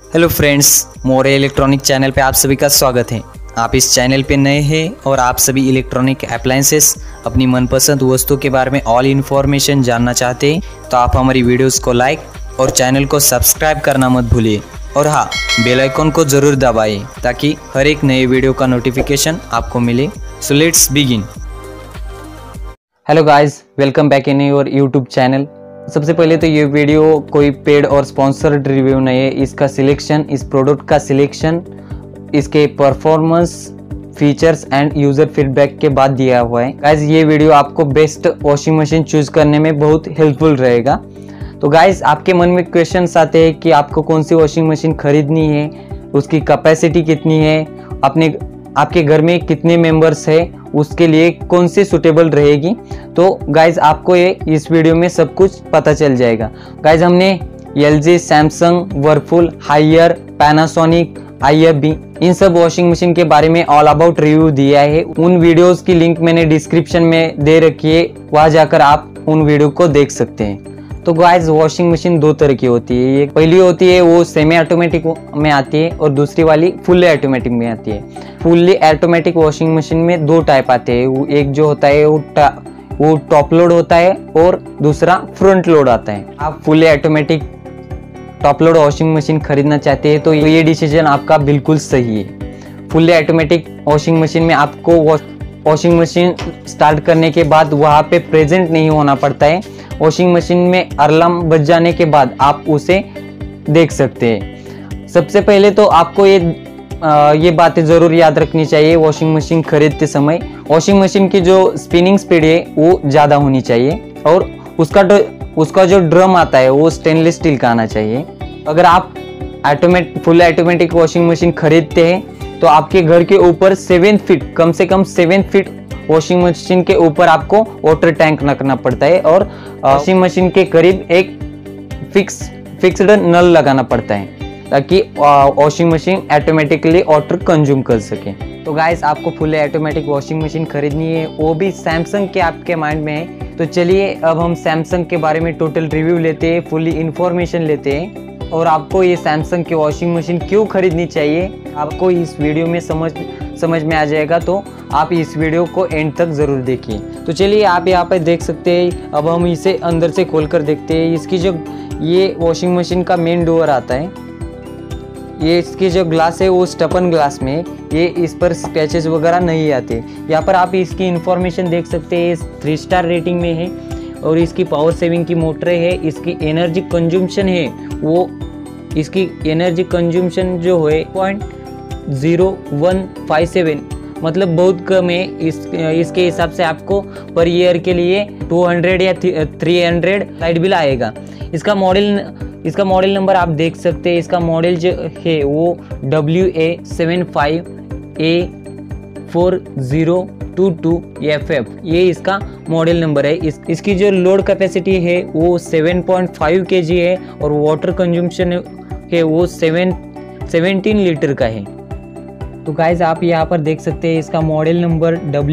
Hello friends, More electronic channel पे आप सभी का स्वागत है। आप इस चैनल पे नए हैं और आप सभी इलेक्ट्रॉनिक अप्लायंसेस अपनी मनपसंद वस्तु के बारे में ऑल इन्फॉर्मेशन जानना चाहते हैं तो आप हमारी वीडियोस को लाइक और चैनल को सब्सक्राइब करना मत भूलिए और हाँ, बेल आइकन को ज़रूर दबाइए ताकि हर एक नए वीडियो का नोटिफिकेशन आपको मिले। So let's begin. Hello guys, welcome back in your YouTube channel. सबसे पहले तो ये वीडियो कोई पेड और स्पॉन्सर्ड रिव्यू नहीं है। इसका सिलेक्शन, इस प्रोडक्ट का सिलेक्शन इसके performance, features and user feedback के बाद दिया हुआ है। गाइस, ये वीडियो आपको बेस्ट वॉशिंग मशीन चूज़ करने में बहुत हेल्पफुल रहेगा। तो गाइस, आपके मन में क्वेश्चंस आते हैं कि आपको कौन सी वॉशिंग मशीन खरीदनी है, उसकी कैपेसिटी कितनी है, आपके घर में कितने मेंबर्स है, उसके लिए कौन सी सूटेबल रहेगी। तो गाइज आपको ये इस वीडियो में सब कुछ पता चल जाएगा। गाइज हमने LG, Samsung, Whirlpool, Haier, Panasonic, IFB इन सब वॉशिंग मशीन के बारे में ऑल अबाउट रिव्यू दिया है। उन वीडियोस की लिंक मैंने डिस्क्रिप्शन में दे रखी है, वहाँ जाकर आप उन वीडियो को देख सकते हैं। तो गाइज वॉशिंग मशीन दो तरह की होती है। एक पहली होती है वो सेमी ऑटोमेटिक में आती है और दूसरी वाली फुल्ली ऑटोमेटिक में आती है। फुल्ली ऑटोमेटिक वॉशिंग मशीन में दो टाइप आते हैं। एक जो होता है वो टॉप लोड होता है और दूसरा फ्रंट लोड आता है। आप fully automatic top load washing machine खरीदना चाहते हैं तो ये डिसीजन आपका बिल्कुल सही है। फुल्ली ऑटोमेटिक वॉशिंग मशीन में आपको वॉशिंग मशीन स्टार्ट करने के बाद वहाँ पे प्रेजेंट नहीं होना पड़ता है। वॉशिंग मशीन में अलार्म बज जाने के बाद आप उसे देख सकते हैं। सबसे पहले तो आपको ये बातें ज़रूर याद रखनी चाहिए वॉशिंग मशीन खरीदते समय। वॉशिंग मशीन की जो स्पिनिंग स्पीड है वो ज़्यादा होनी चाहिए और उसका जो ड्रम आता है वो स्टेनलेस स्टील का आना चाहिए। अगर आप फुल ऑटोमेटिक वॉशिंग मशीन खरीदते हैं तो आपके घर के ऊपर 7 फीट, कम से कम 7 फीट वॉशिंग मशीन के ऊपर आपको वाटर टैंक रखना पड़ता है और वॉशिंग मशीन के करीब एक फिक्स्ड नल लगाना पड़ता है ताकि washing machine automatically water consume कर सके। तो गाइस, आपको फुल ऑटोमेटिक वॉशिंग मशीन खरीदनी है, वो भी सैमसंग के आपके माइंड में है। तो चलिए अब हम सैमसंग के बारे में टोटल रिव्यू लेते हैं, फुल्ली इन्फॉर्मेशन लेते हैं और आपको ये सैमसंग की वॉशिंग मशीन क्यों खरीदनी चाहिए आपको इस वीडियो में समझ में आ जाएगा। तो आप इस वीडियो को एंड तक ज़रूर देखिए। तो चलिए आप यहाँ पे देख सकते हैं। अब हम इसे अंदर से खोलकर देखते हैं। इसकी जो ये वॉशिंग मशीन का मेन डोर आता है, ये इसकी जो ग्लास है वो स्टपन ग्लास में, ये इस पर स्क्रैचेस वगैरह नहीं आते। यहाँ पर आप इसकी इंफॉर्मेशन देख सकते हैं। 3 स्टार रेटिंग में है और इसकी पावर सेविंग की मोटर है। इसकी एनर्जी कंज्यूमशन है वो, इसकी एनर्जी कंज्यूमशन जो है 0.0157, मतलब बहुत कम है। इसके हिसाब से आपको पर ईयर के लिए 200 या 300 लाइट बिल आएगा। इसका मॉडल नंबर आप देख सकते हैं। इसका मॉडल जो है वो WA75A4022FF, ये इसका मॉडल नंबर है। इसकी जो लोड कैपेसिटी है वो 7.5 kg है और वाटर कंज्यूमशन है वो 17 लीटर का है। तो गाइज आप यहाँ पर देख सकते हैं इसका मॉडल नंबर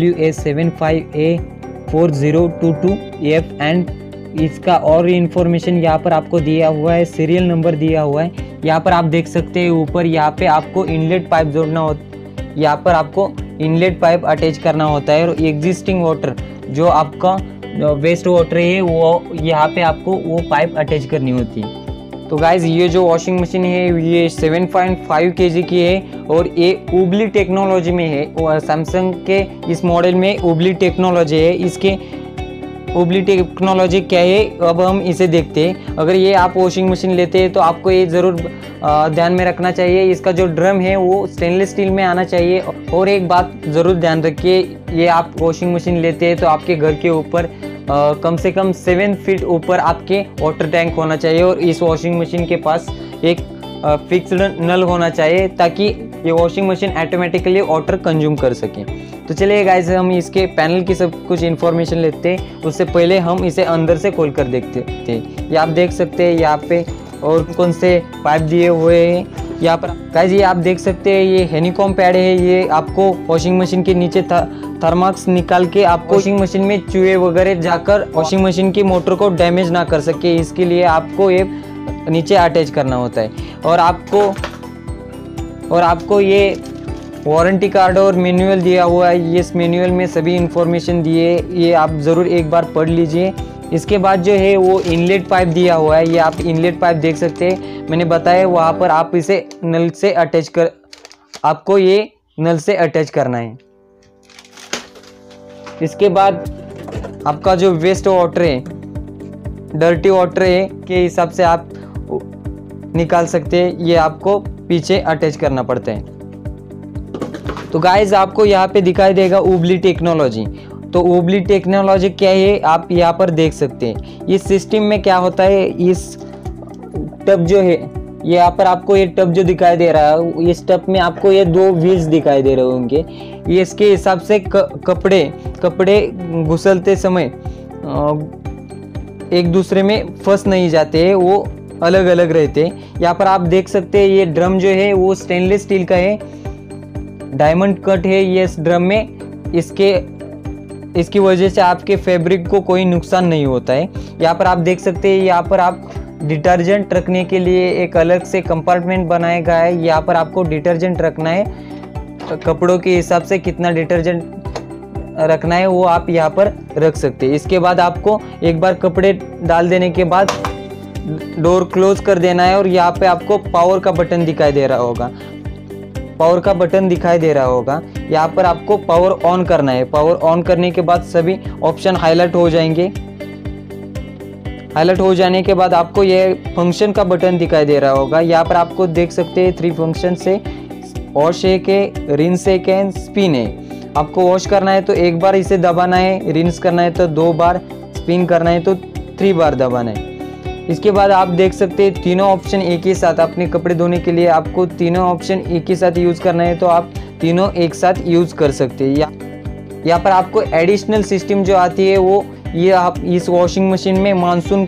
WA75A4022F एंड इसका और इन्फॉर्मेशन यहाँ पर आपको दिया हुआ है, सीरियल नंबर दिया हुआ है। यहाँ पर आप देख सकते हैं ऊपर यहाँ पे आपको इनलेट पाइप जोड़ना होता है। यहाँ पर आपको इनलेट पाइप अटैच करना होता है और एग्जिस्टिंग वाटर जो आपका वेस्ट वाटर है वो यहाँ पे आपको वो पाइप अटैच करनी होती है। तो गाइज ये जो वॉशिंग मशीन है ये 7.5 kg की है और ये उबली टेक्नोलॉजी में है। सैमसंग के इस मॉडल में उबली टेक्नोलॉजी है। इसके उबली टेक्नोलॉजी क्या है अब हम इसे देखते हैं। अगर ये आप वॉशिंग मशीन लेते हैं तो आपको ये ज़रूर ध्यान में रखना चाहिए, इसका जो ड्रम है वो स्टेनलेस स्टील में आना चाहिए। और एक बात ज़रूर ध्यान रखिए, ये आप वॉशिंग मशीन लेते हैं तो आपके घर के ऊपर कम से कम 7 फीट ऊपर आपके वाटर टैंक होना चाहिए और इस वॉशिंग मशीन के पास एक फिक्स्ड नल होना चाहिए ताकि ये washing machine automatically water consume कर सके। तो चलिए गाइस, हम इसके पैनल की सब कुछ इन्फॉर्मेशन लेते हैं। उससे पहले हम इसे अंदर से खोल कर देखते हैं। ये आप देख सकते हैं यहाँ पे और कौन से पाइप दिए हुए हैं। यहाँ पर गाइस ये आप देख सकते हैं ये हेनिकॉम पैड है। ये आपको वॉशिंग मशीन के नीचे थर्माक्स निकाल के आपको वॉशिंग मशीन में चूहे वगैरह जाकर वॉशिंग मशीन की मोटर को डैमेज ना कर सके, इसके लिए आपको ये नीचे अटैच करना होता है। और आपको और आपको ये वारंटी कार्ड और मैनुअल दिया हुआ है। ये इस मैनुअल में सभी इन्फॉर्मेशन दिए, ये आप ज़रूर एक बार पढ़ लीजिए। इसके बाद जो है वो इनलेट पाइप दिया हुआ है, ये आप इनलेट पाइप देख सकते हैं, मैंने बताया वहाँ पर आप इसे नल से अटैच कर, आपको ये नल से अटैच करना है। इसके बाद आपका जो वेस्ट वाटर है, डर्टी वाटर है के हिसाब से आप निकाल सकते हैं, ये आपको पीछे अटैच करना पड़ता है। तो गाइज आपको यहाँ पे दिखाई देगा उबली टेक्नोलॉजी। तो उबली टेक्नोलॉजी क्या है आप यहाँ पर देख सकते हैं। इस सिस्टम में क्या होता है, इस टब जो है यहाँ पर आपको ये टब जो दिखाई दे रहा है, इस टब में आपको ये 2 व्हील्स दिखाई दे रहे होंगे। ये इसके हिसाब से कपड़े घुसलते समय एक दूसरे में फंस नहीं जाते हैं, वो अलग अलग रहते हैं। यहाँ पर आप देख सकते हैं ये ड्रम जो है वो स्टेनलेस स्टील का है, डायमंड कट है ये इस ड्रम में। इसकी वजह से आपके फैब्रिक को कोई नुकसान नहीं होता है। यहाँ पर आप देख सकते हैं, यहाँ पर आप डिटर्जेंट रखने के लिए एक अलग से कंपार्टमेंट बनाया गया है। यहाँ पर आपको डिटर्जेंट रखना है, कपड़ों के हिसाब से कितना डिटर्जेंट रखना है वो आप यहाँ पर रख सकते हैं। इसके बाद आपको एक बार कपड़े डाल देने के बाद डोर क्लोज कर देना है और यहाँ पे आपको पावर का बटन दिखाई दे रहा होगा, यहाँ पर आपको पावर ऑन करना है। पावर ऑन करने के बाद सभी ऑप्शन हाईलाइट हो जाएंगे। हाईलाइट हो जाने के बाद आपको ये फंक्शन का बटन दिखाई दे रहा होगा। यहाँ पर आपको देख सकते हैं 3 फंक्शन से वॉश एक है, रिंस एक है, स्पिन है। आपको वॉश करना है तो एक बार इसे दबाना है, रिंस करना है तो 2 बार, स्पिन करना है तो 3 बार दबाना है। इसके बाद आप देख सकते हैं तीनों ऑप्शन एक ही साथ, अपने कपड़े धोने के लिए आपको तीनों ऑप्शन एक ही साथ यूज़ करना है तो आप तीनों एक साथ यूज़ कर सकते हैं। यहाँ पर आपको एडिशनल सिस्टम जो आती है वो ये आप इस वॉशिंग मशीन में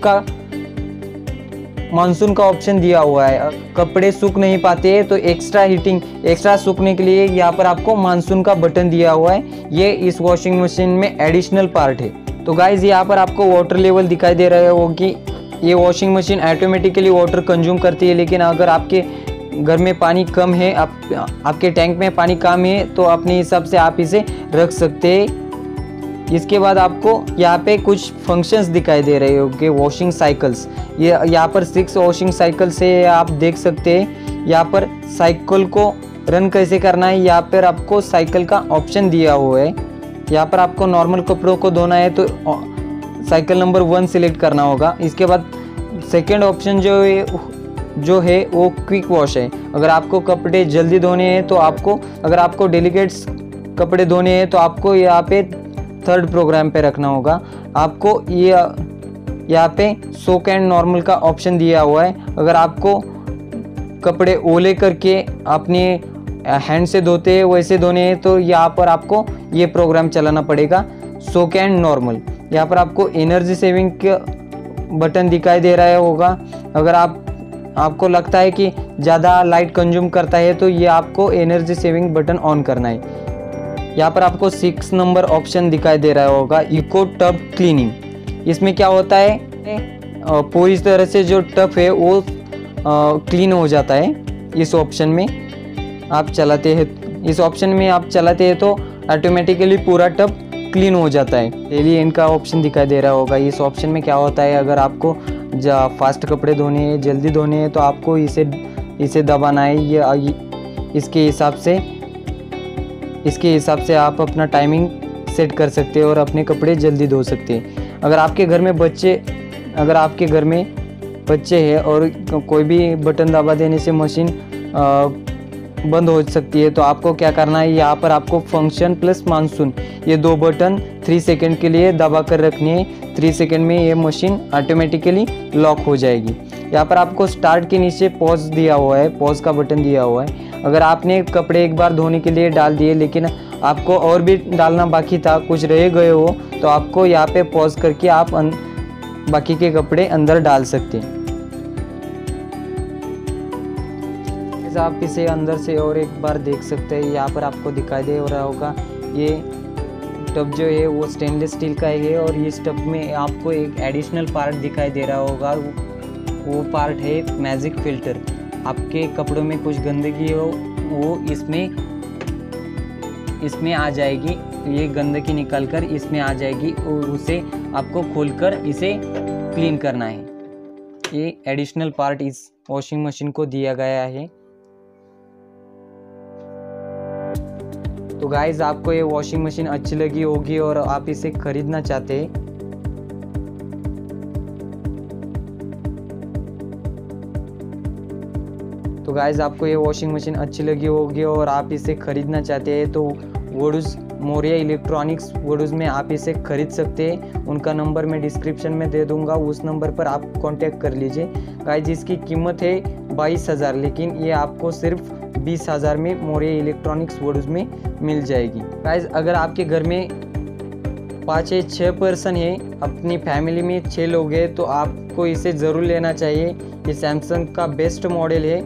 मानसून का ऑप्शन दिया हुआ है। कपड़े सूख नहीं पाते हैं तो एक्स्ट्रा सूखने के लिए यहाँ पर आपको मानसून का बटन दिया हुआ है। ये इस वॉशिंग मशीन में एडिशनल पार्ट है। तो गाइज यहाँ पर आपको वाटर लेवल दिखाई दे रहा है कि ये washing machine automatically water consume करती है, लेकिन अगर आपके घर में पानी कम है, आपके टैंक में पानी कम है तो अपने हिसाब से आप इसे रख सकते हैं। इसके बाद आपको यहाँ पे कुछ फंक्शंस दिखाई दे रहे होंगे, वॉशिंग साइकिल्स। ये यहाँ पर 6 वॉशिंग साइकिल्स है, आप देख सकते हैं। यहाँ पर साइकिल को रन कैसे करना है, यहाँ पर आपको साइकिल का ऑप्शन दिया हुआ है। यहाँ पर आपको नॉर्मल कपड़ों को धोना है तो साइकिल नंबर 1 सिलेक्ट करना होगा। इसके बाद सेकेंड ऑप्शन जो है वो क्विक वॉश है। अगर आपको कपड़े जल्दी धोने हैं तो अगर आपको डेलिकेट्स कपड़े धोने हैं तो आपको यहाँ पे 3rd प्रोग्राम पे रखना होगा। आपको यहाँ पे सोक एंड नॉर्मल का ऑप्शन दिया हुआ है। अगर आपको कपड़े ओले करके अपने हैंड से धोते हैं वैसे धोने हैं तो यहाँ पर आपको ये प्रोग्राम चलाना पड़ेगा, सोक एंड नॉर्मल। यहाँ पर आपको एनर्जी सेविंग का बटन दिखाई दे रहा होगा। अगर आपको लगता है कि ज़्यादा लाइट कंज्यूम करता है तो ये आपको एनर्जी सेविंग बटन ऑन करना है। यहाँ पर आपको 6 नंबर ऑप्शन दिखाई दे रहा होगा, इको टब क्लीनिंग। इसमें क्या होता है, पूरी तरह से जो टब है वो क्लीन हो जाता है। इस ऑप्शन में आप चलाते हैं तो ऑटोमेटिकली पूरा टब क्लीन हो जाता है। डेली इनका ऑप्शन दिखाई दे रहा होगा। इस ऑप्शन में क्या होता है, अगर आपको फास्ट कपड़े धोने हैं, जल्दी धोने हैं तो आपको इसे दबाना है। ये इसके हिसाब से आप अपना टाइमिंग सेट कर सकते हैं और अपने कपड़े जल्दी धो सकते हैं। अगर आपके घर में बच्चे हैं और कोई भी बटन दबा देने से मशीन बंद हो सकती है तो आपको क्या करना है, यहाँ पर आपको फंक्शन प्लस मानसून ये 2 बटन 3 सेकंड के लिए दबा कर रखनी है। 3 सेकंड में ये मशीन ऑटोमेटिकली लॉक हो जाएगी। यहाँ पर आपको स्टार्ट के नीचे पॉज दिया हुआ है, पॉज का बटन दिया हुआ है। अगर आपने कपड़े एक बार धोने के लिए डाल दिए लेकिन आपको और भी डालना बाकी था, कुछ रह गए हो, तो आपको यहाँ पे पॉज करके आप बाकी के कपड़े अंदर डाल सकते हैं। आप इसे अंदर से और एक बार देख सकते हैं। यहाँ पर आपको दिखाई दे रहा होगा ये टब जो है वो स्टेनलेस स्टील का है और इस टब में आपको एक एडिशनल पार्ट दिखाई दे रहा होगा, वो पार्ट है मैजिक फ़िल्टर। आपके कपड़ों में कुछ गंदगी हो वो इसमें आ जाएगी। ये गंदगी निकल कर इसमें आ जाएगी और उसे आपको खोलकर इसे क्लीन करना है। ये एडिशनल पार्ट इस वॉशिंग मशीन को दिया गया है। तो गाइज आपको ये वॉशिंग मशीन अच्छी लगी होगी और आप इसे खरीदना चाहते हैं तो गाइज आपको ये वॉशिंग मशीन अच्छी लगी होगी और आप इसे खरीदना चाहते हैं तो वोडूज मौर्य इलेक्ट्रॉनिक्स वोडूज में आप इसे खरीद सकते हैं। उनका नंबर मैं डिस्क्रिप्शन में दे दूंगा, उस नंबर पर आप कांटेक्ट कर लीजिए। गाइज इसकी कीमत है 22,000, लेकिन ये आपको सिर्फ 20,000 में मौर्य इलेक्ट्रॉनिक्स वोडूज में मिल जाएगी। गाइज अगर आपके घर में 5 या 6 पर्सन है, अपनी फैमिली में 6 लोग हैं, तो आपको इसे ज़रूर लेना चाहिए। ये सैमसंग का बेस्ट मॉडल है।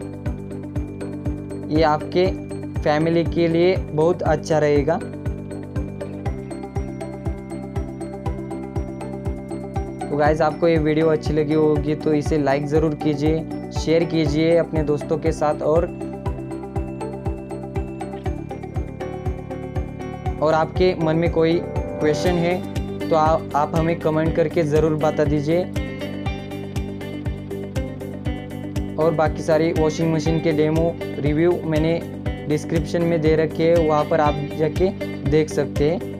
ये आपके फैमिली के लिए बहुत अच्छा रहेगा। तो गाइज आपको ये वीडियो अच्छी लगी होगी तो इसे लाइक ज़रूर कीजिए, शेयर कीजिए अपने दोस्तों के साथ और आपके मन में कोई क्वेश्चन है तो आप हमें कमेंट करके ज़रूर बता दीजिए। और बाकी सारी वॉशिंग मशीन के डेमो रिव्यू मैंने डिस्क्रिप्शन में दे रखे हैं, वहाँ पर आप जाके देख सकते हैं।